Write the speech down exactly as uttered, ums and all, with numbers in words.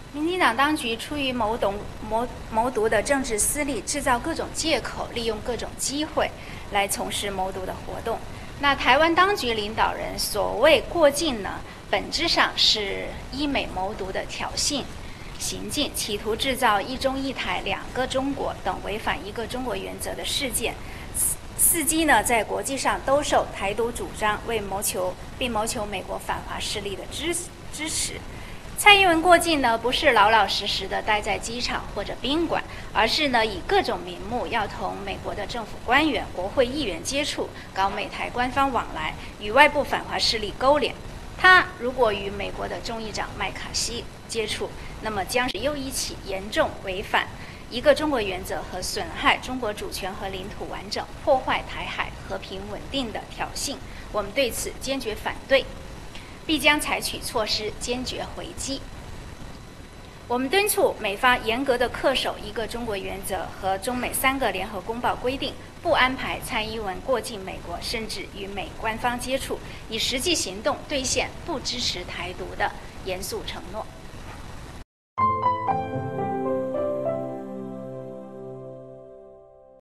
民进党当局出于谋懂谋谋独的政治私利，制造各种借口，利用各种机会来从事谋独的活动。那台湾当局领导人所谓过境呢，本质上是依美谋独的挑衅行径，企图制造一中一台、两个中国等违反一个中国原则的事件，伺机呢在国际上兜售台独主张，为谋求并谋求美国反华势力的支支持。蔡英文过境呢，不是老老实实的待在机场或者宾馆，而是呢以各种名目要同美国的政府官员、国会议员接触，搞美台官方往来，与外部反华势力勾连。他如果与美国的众议长麦卡锡接触，那么将是又一起严重违反一个中国原则和损害中国主权和领土完整、破坏台海和平稳定的挑衅。我们对此坚决反对，必将采取措施坚决回击。我们敦促美方严格的恪守一个中国原则和中美三个联合公报规定，不安排蔡英文过境美国，甚至与美官方接触，以实际行动兑现不支持台独的严肃承诺。